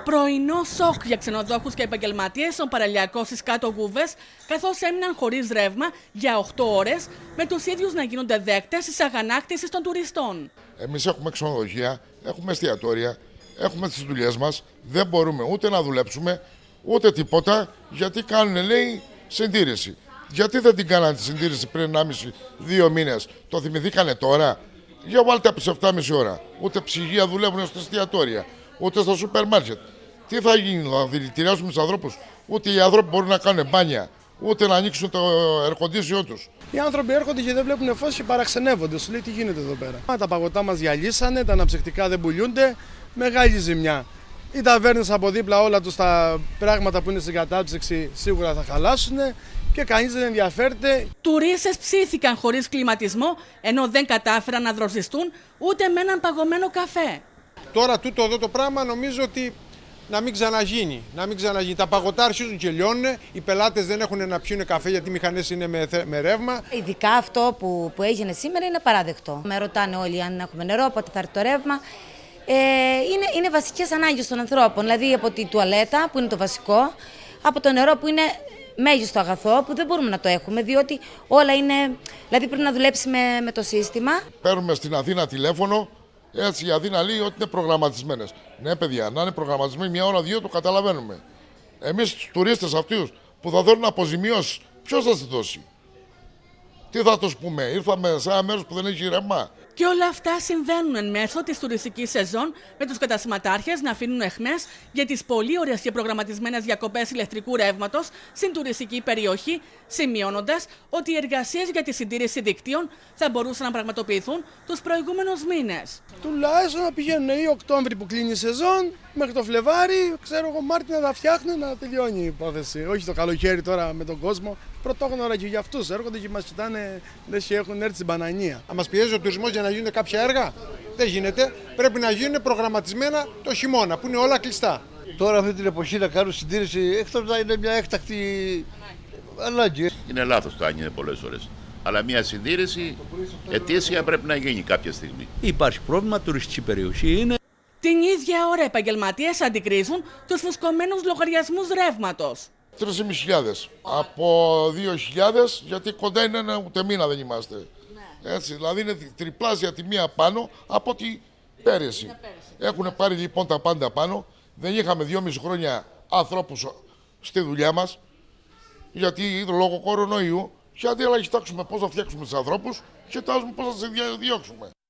Πρωινό σοκ για ξενοδόχους και επαγγελματίες στον παραλιακό στις Κάτω Γούβες, καθώς έμειναν χωρίς ρεύμα για 8 ώρες, με τους ίδιους να γίνονται δέκτες της αγανάκτησης των τουριστών. Εμείς έχουμε ξενοδοχεία, έχουμε εστιατόρια, έχουμε τις δουλειές μας, δεν μπορούμε ούτε να δουλέψουμε, ούτε τίποτα, γιατί κάνουν, λέει, συντήρηση. Γιατί δεν την κάνανε τη συντήρηση πριν 1,5-2 μήνες, το θυμηθήκανε τώρα? Για βάλτε από τις 7,5 ώρα. Ούτε ψυγεία δουλεύουν στα εστιατόρια, ούτε στα σούπερ μάρκετ. Τι θα γίνει, θα δηλητηριάσουμε τους ανθρώπους? Ούτε οι άνθρωποι μπορούν να κάνουν μπάνια, ούτε να ανοίξουν το αερκοντήσιό τους. Οι άνθρωποι έρχονται και δεν βλέπουν φως και παραξενεύονται. Σου λέει τι γίνεται εδώ πέρα. Τα παγωτά μας διαλύσανε, τα αναψυκτικά δεν πουλιούνται, μεγάλη ζημιά. Οι ταβέρνες από δίπλα, όλα τους τα πράγματα που είναι στην κατάψυξη σίγουρα θα χαλάσουν και κανείς δεν ενδιαφέρεται. Τουρίστες ψήθηκαν χωρίς κλιματισμό, ενώ δεν κατάφεραν να δροσιστούν ούτε με έναν παγωμένο καφέ. Τώρα τούτο εδώ το πράγμα νομίζω ότι να μην ξαναγίνει. Τα παγωτά αρχίζουν και λιώνουν, οι πελάτες δεν έχουν να πιούν καφέ γιατί οι μηχανές είναι με ρεύμα. Ειδικά αυτό που έγινε σήμερα είναι παράδεκτο. Με ρωτάνε όλοι αν έχουμε νερό, πότε θα έρθει το ρεύμα. Είναι βασικές ανάγκες των ανθρώπων, δηλαδή από τη τουαλέτα που είναι το βασικό, από το νερό που είναι μέγιστο αγαθό που δεν μπορούμε να το έχουμε, διότι όλα είναι, δηλαδή πρέπει να δουλέψει με το σύστημα. Παίρνουμε στην Αθήνα τηλέφωνο, έτσι η Αθήνα λέει ότι είναι προγραμματισμένες. Ναι παιδιά, να είναι προγραμματισμένοι 1 ώρα 2 το καταλαβαίνουμε. Εμείς τους τουρίστες αυτούς που θα δώσουν αποζημιώσεις, ποιος θα τις δώσει? Τι θα τους πούμε, ήρθαμε σε ένα μέρος που δεν έχει ρεύμα? Και όλα αυτά συμβαίνουν εν μέσω της τουριστικής σεζόν, με τους καταστηματάρχες να αφήνουν αιχμές για τις πολύ ωραίες και προγραμματισμένες διακοπές ηλεκτρικού ρεύματος στην τουριστική περιοχή, σημειώνοντας ότι οι εργασίες για τη συντήρηση δικτύων θα μπορούσαν να πραγματοποιηθούν τους προηγούμενους μήνες. Τουλάχιστον να πηγαίνουν ή Οκτώβρη που κλείνει η σεζόν, μέχρι το Φλεβάρι, ξέρω εγώ, Μάρτι να τα φτιάχνουν, να τελειώνει η υπόθεση. Όχι το καλοκαίρι τώρα με τον κόσμο. Πρωτόγνωρα και για αυτούς έρχονται και μας κοιτάνε, λες και έχουν έρθει στην Πανανία. Αν μας πιέζει ο τουρισμός για να γίνουν κάποια έργα, δεν γίνεται. Πρέπει να γίνουν προγραμματισμένα το χειμώνα, που είναι όλα κλειστά. Τώρα αυτή την εποχή να κάνουν συντήρηση, εκτός να είναι μια έκτακτη ανάγκη. Είναι λάθος το αν είναι πολλές ώρες. Αλλά μια συντήρηση ετήσια πρέπει να γίνει κάποια στιγμή. Υπάρχει πρόβλημα, τουριστική περιοχή είναι. Την ίδια ώρα επαγγελματίες αντικρίζουν τους φουσκωμένους λογαριασμούς ρεύματος. 3.500 από 2.000, γιατί κοντά είναι ούτε μήνα δεν είμαστε. Έτσι, δηλαδή είναι τριπλάσια τιμή πάνω από ό,τι πέρυσι. Έχουν πάρει λοιπόν τα πάντα πάνω. Δεν είχαμε 2,5 χρόνια ανθρώπους στη δουλειά μας, γιατί λόγω κορονοϊού, γιατί αλλά κοιτάξουμε πώς θα φτιάξουμε τους ανθρώπους, κοιτάζουμε πώς θα τους διώξουμε.